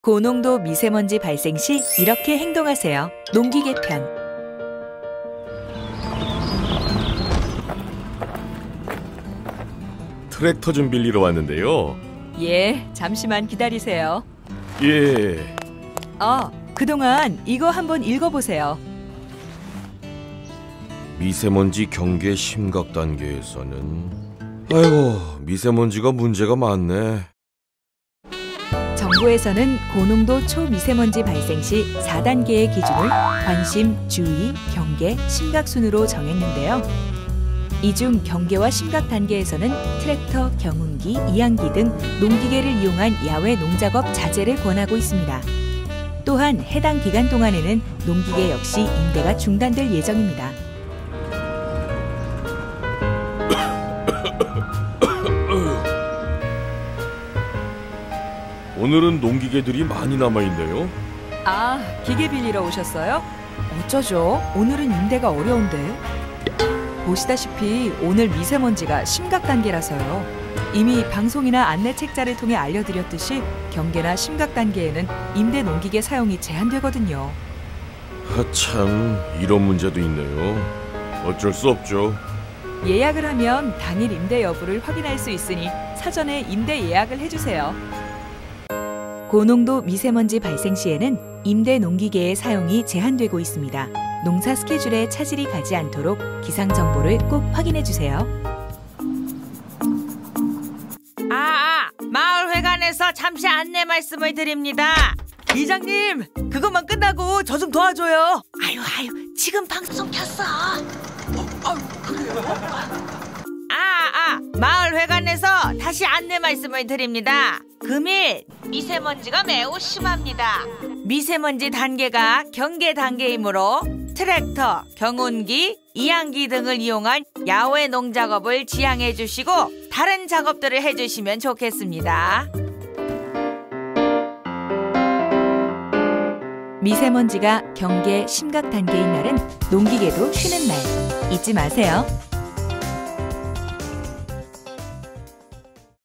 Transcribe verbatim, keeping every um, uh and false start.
고농도 미세먼지 발생 시 이렇게 행동하세요. 농기계 편. 트랙터 좀 빌리러 왔는데요. 예, 잠시만 기다리세요. 예. 아, 그동안 이거 한번 읽어보세요. 미세먼지 경계 심각 단계에서는 아이고, 미세먼지가 문제가 많네. 정부에서는 고농도 초미세먼지 발생 시 사 단계의 기준을 관심, 주의, 경계, 심각 순으로 정했는데요. 이 중 경계와 심각 단계에서는 트랙터, 경운기, 이항기 등 농기계를 이용한 야외 농작업 자제를 권하고 있습니다. 또한 해당 기간 동안에는 농기계 역시 임대가 중단될 예정입니다. 오늘은 농기계들이 많이 남아있네요. 아, 기계 빌리러 오셨어요? 어쩌죠? 오늘은 임대가 어려운데. 보시다시피 오늘 미세먼지가 심각 단계라서요. 이미 방송이나 안내 책자를 통해 알려드렸듯이 경계나 심각 단계에는 임대 농기계 사용이 제한되거든요. 하참, 이런 문제도 있네요. 어쩔 수 없죠. 예약을 하면 당일 임대 여부를 확인할 수 있으니 사전에 임대 예약을 해주세요. 고농도 미세먼지 발생 시에는 임대 농기계의 사용이 제한되고 있습니다. 농사 스케줄에 차질이 가지 않도록 기상 정보를 꼭 확인해 주세요. 아, 아, 마을회관에서 잠시 안내 말씀을 드립니다. 이장님, 그것만 끝나고 저 좀 도와줘요. 아유, 아유, 지금 방송 켰어. 어, 아, 그래요? 아, 아, 마을회관에서 다시 안내 말씀을 드립니다. 금일 미세먼지가 매우 심합니다. 미세먼지 단계가 경계 단계이므로 트랙터, 경운기, 이항기 등을 이용한 야외 농작업을 지양해 주시고 다른 작업들을 해주시면 좋겠습니다. 미세먼지가 경계 심각 단계인 날은 농기계도 쉬는 날 잊지 마세요.